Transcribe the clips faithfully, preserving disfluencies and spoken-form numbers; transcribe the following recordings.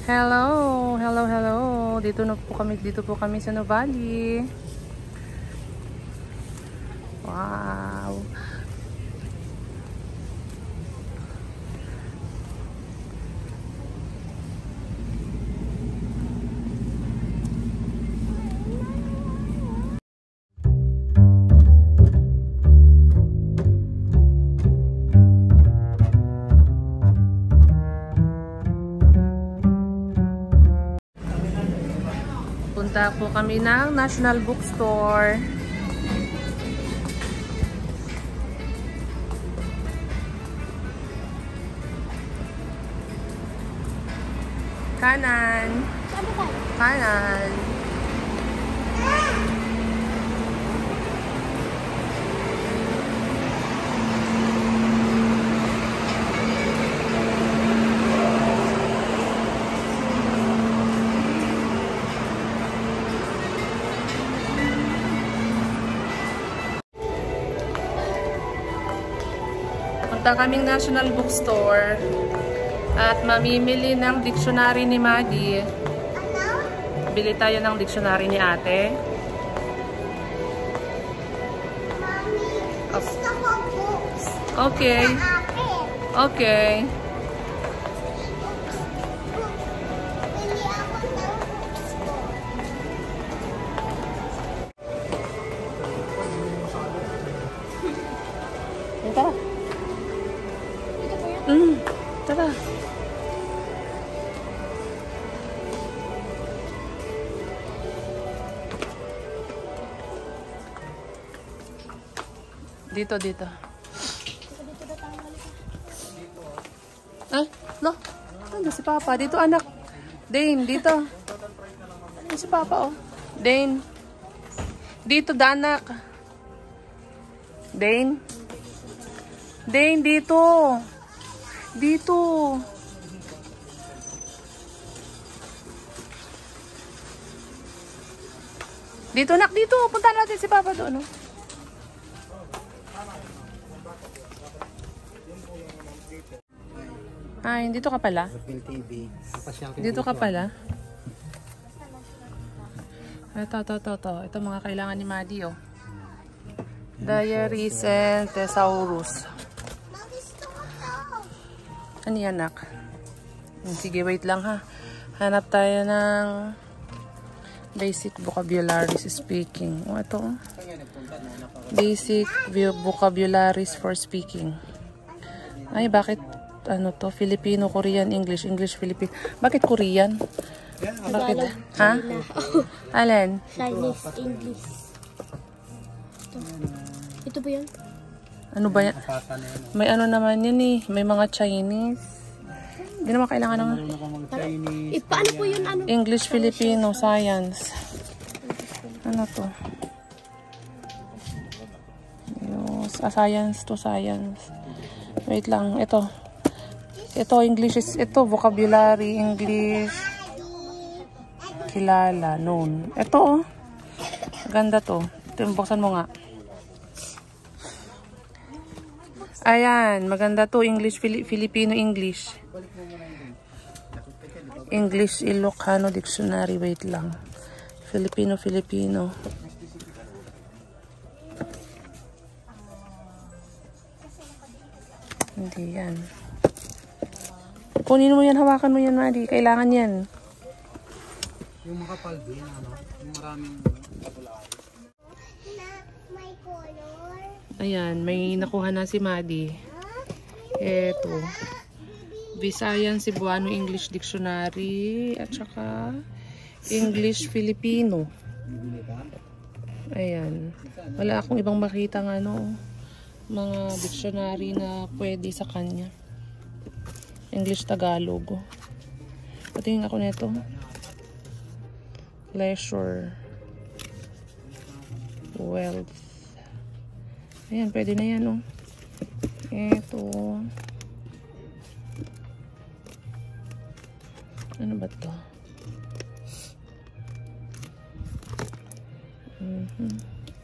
Hello, hello, hello. Dito na po kami, dito po kami sa Nuvali. Wow. Punta po kami ng National Bookstore. Kanan. Kanan. Punta kaming National Bookstore at mamimili ng dictionary ni Maddie. Bili tayo ng dictionary ni ate. Mami, gusto ko books. Okay. Okay. Bili ako ng books ko. Tara. Mm, tara. Dito, dito. Ay, no. Ano si Papa? Dito, anak. Dane, dito. Ano si Papa, oh. Dane. Dito, danak. Dane. Dane, dito. Dito. Dito, nak, dito. Punta natin si Papa doon, no? Ay, dito ka pala. Dito ka pala. Ito, ito, ito, ito. Ito mga kailangan ni Maddie, oh. Diaries and Thesaurus. Ano yan, nak? Sige, wait lang, ha. Hanap tayo ng basic vocabularies speaking. O, ito. Basic vocabularies for speaking. Ay, bakit, ano to? Filipino, Korean, English, English, Filipino. Bakit Korean? Bakit? Ha? Alin? Chinese, English. Ito. Ito ba yan? Ano ba yan? May ano naman yan eh. May mga Chinese. Hindi naman kailangan ng Eh, paano po yun? Ano? English, Filipino, Science. Ano to? Yes. Ah, science to Science. Wait lang. Ito. Ito, English is, ito, vocabulary, English. Kilala, known. Ito, oh. Ganda to. Ito, buksan mo nga. Ayan, maganda to. English, Fili Filipino, English. English, Ilocano Dictionary. Wait lang. Filipino, Filipino. Hindi yan. Kunin mo yan, hawakan mo yan, Maddie. Kailangan yan. Yung makapal din, ano? Yung maraming Na may color. Ayan, may nakuha na si Maddie. Eto. Visayan, Cebuano English Dictionary. At saka English Filipino. Ayan. Wala akong ibang makitang ano, mga dictionary na pwede sa kanya. English Tagalog. Patingin ako nito. Leisure. Wealth. Ayan, pwede na yan, oh. Ito. Ano ba to? Mm-hmm.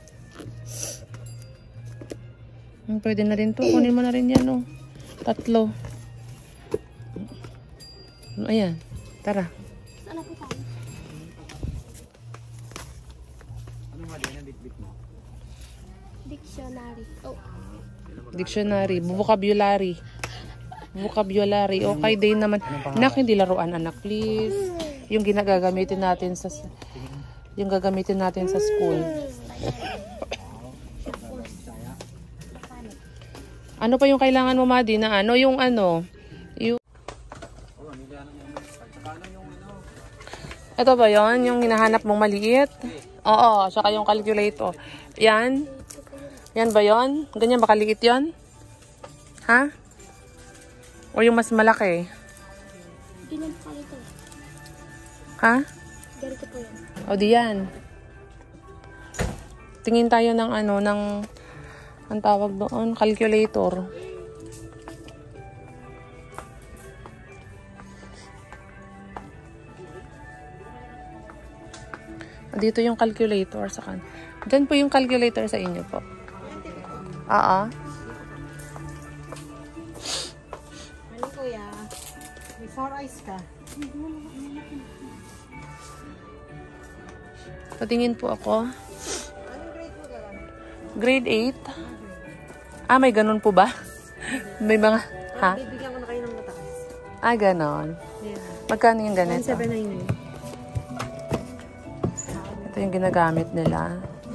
Pwede na rin to. Kunin mo na rin yan, oh. Tatlo. Ayan. Tara. Saan na po tayo? Ano nga din ang bitbit mo? Dictionary. Oh. Dictionary. Vocabulary. Vocabulary. Okay din naman. Anak, hindi laruan anak, please. Yung ginagagamitin natin sa yung gagamitin natin sa school. Ano pa yung kailangan mo, Madi, na ano? Yung ano? Yung... Ito ba yon yung hinahanap mong maliit? Oo, saka yung calculator. Yan. Yan ba yon? Ganyan ba kaliit yon? Ha? O yung mas malaki? Ilan pa ito? Ha? Ganito po yan. O di yan. Tingin tayo ng ano, ng ang tawag doon, calculator. Dito yung calculator sa kan. Diyan po yung calculator sa inyo po. Oo. Ano kuya? May four eyes ka. Patingin po ako. Anong grade po ka? Grade eight. Ah, may ganun po ba? May mga, ha? Bibigyan ko na kayo ng mataas. Ah, ganon. Yeah. Magkano yung one ganito? seven nine. Ito yung ginagamit nila.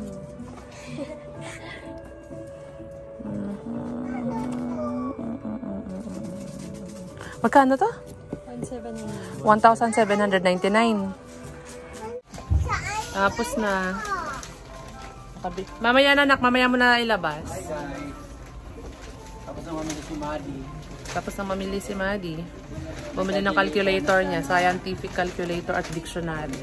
Magkano to? one seven nine. one thousand seven hundred ninety-nine. Tapos na. Nakabit. Mamaya na, anak. Mamaya mo na ilabas. Hi guys. Tapos na mamili si Madi. Tapos na mamili si Madi. Bumili ng calculator niya. Scientific calculator at dictionary.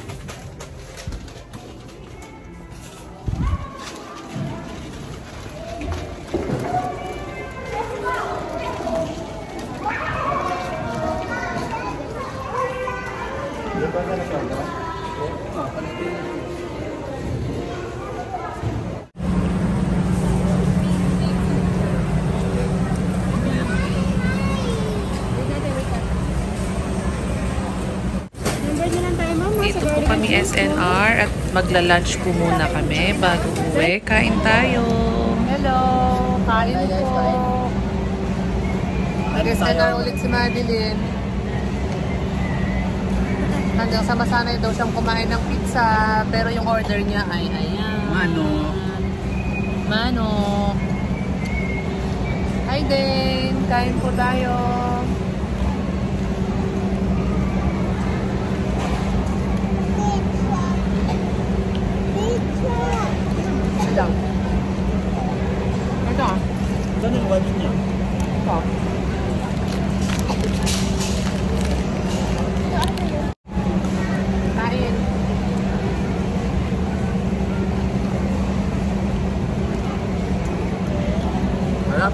Number nyo lang tayo, ma'am. Dito po kami S N R at magla-lunch po muna kami bago uwi. Kain tayo. Hello! Kain po. S N R ulit si Madeline. Hanggang sa masanay daw siyang kumain ng pizza, pero yung order niya ay ayan. Mano. Mano. Hi Dane! Kain po tayo. Ito. Ito. Saan yung wali niya? Ito. Kain. Harap.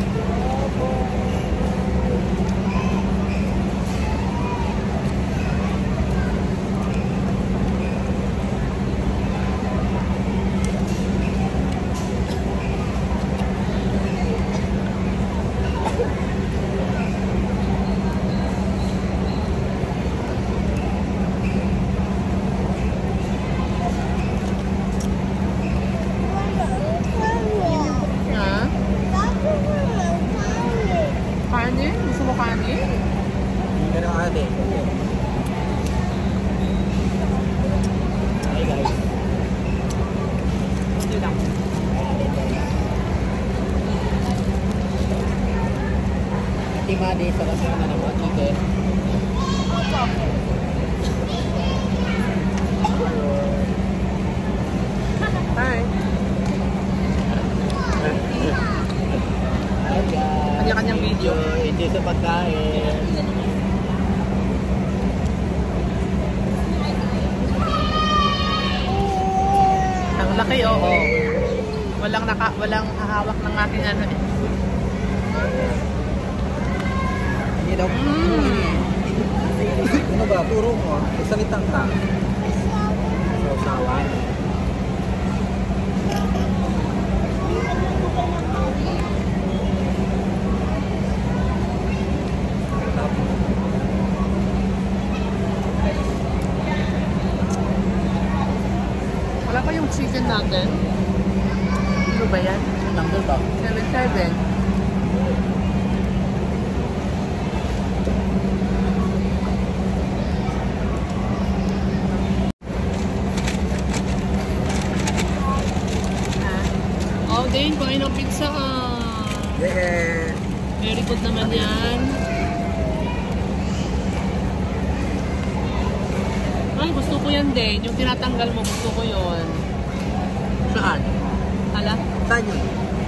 Ha? Kanin? Gusto mo kanin? Hindi ka na ate. Hi guys. Hindi lang. Ati Madi sa kasi na naman. Okay. Hi. Hi guys. Kanya-kanyang video. Hindi sa pagkain. Ang laki, oo. Walang naka, walang hahawak ng aking ano eh. Hindi daw. Ano ba? Turo mo. Magsalita ka. Sausawan. yung chicken natin? Ano ba yan? Number ba? seven seven. Oh, Dane, kumain ng pizza ka. Yeah! Very good naman yan. Ay, gusto ko yan, Dane. Yung tinatanggal mo, gusto ko yun. Saan? Hala? Saan yun?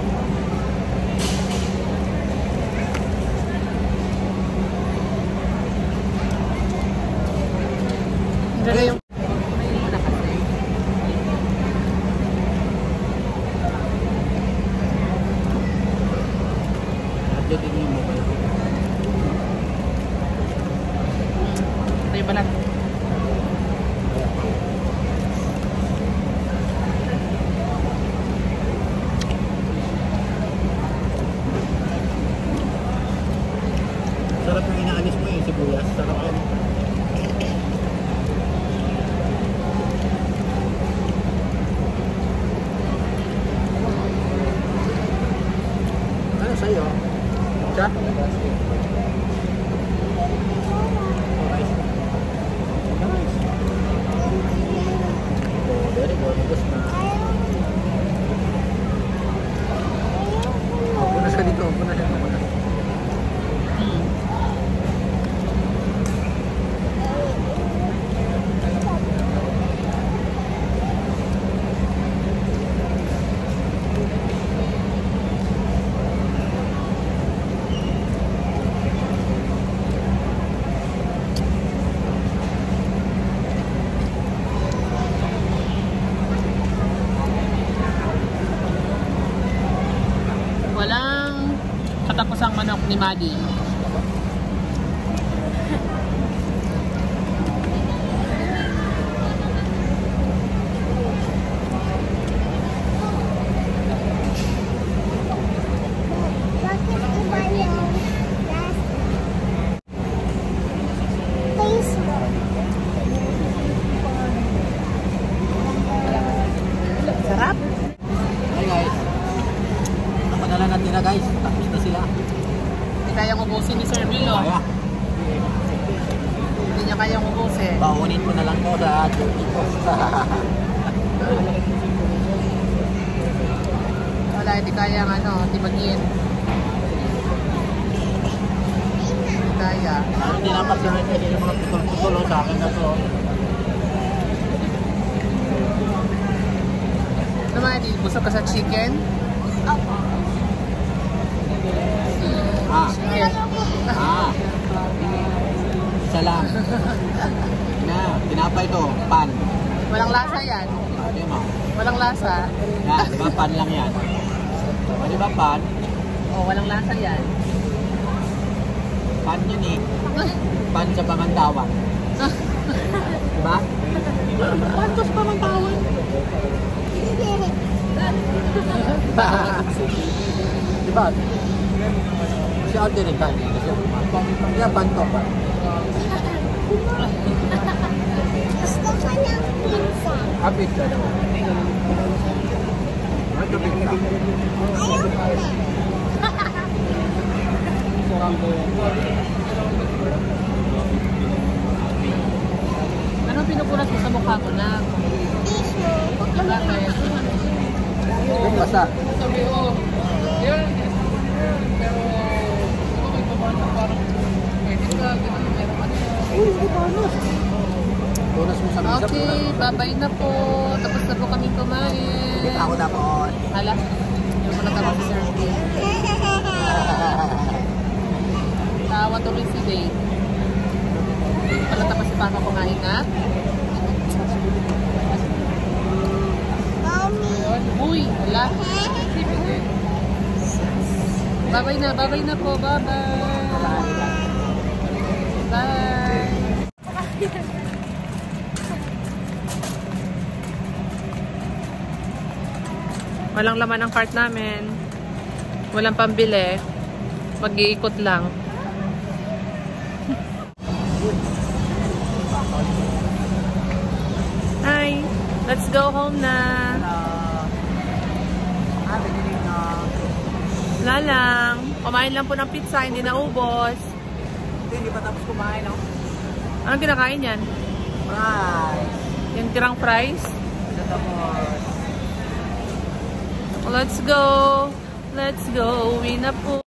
Dali yung... Kumain mo na kasi. Update din yung mobile ko. Ito yung balat. Sarap yung inaalis mo yung sibuyas. Sarap yan. Ano sa'yo? Siya? Oh, very good. Ubus na. Oh, punas ka dito. Punas ka. Punas. Hmm. Walang katapusang manok ni Maddie. Sarap. Hi guys. Napadala natin na guys. Tapos na sila. Hindi kayang ubusin ni Sir Will, oh. Kaya. Hindi niya kayang ubusin. Baunin ko na lang ko sa duty ko. Wala, hindi kayang ano, tibagin. Hindi kaya. Ano din ang pagsunod kasi yung mga putol-putol oh, sa akin na to. Ano Maddie, busog ka sa chicken? Ah. Chicken. Ah. Isa lang. Na, tinapay to. Pan. Walang lasa yan. Ah, di mo. Walang lasa. Yan, di ba pan lang yan? Ah, di ba pan? Oh, walang lasa yan. Pan yun eh. Pan sa Pamantawan. Di ba? Pan to sa Pamantawan. Di ba? Si Alden rin tayo. Kasi yan, pan to. Gusto ko ng pizza. Ah, pizza. Ano pizza? Anong pinupunas mo sa mukha mo na? Bakit? Yung basta. Sabi ko, yun. Pero, okay pa ba na parang edit ka, gano'n, meron ka na. Uy, uy, bonus. Bonus mo sa misa. Okay, bye-bye na po. Tapos na po kami kumain. Ako na po. Hala, yung muna tapos si Sir Will. Tawa tuloy si Dave. Pala tapos pa ako kumain na. Uy, wala. Bye-bye na, bye-bye na po, bye-bye. Bye. Walang laman ang cart namin. Walang pambili. Mag-iikot lang. Hi! Let's go home na. Ah, binili na. Wala lang. Kumain lang po ng pizza, hindi na ubos. Hindi, hindi pa tapos kumain, no? Anong kinakain yan? Fries. Yung tirang fries? Ito tapos. Let's go. Let's go. Uwi na po.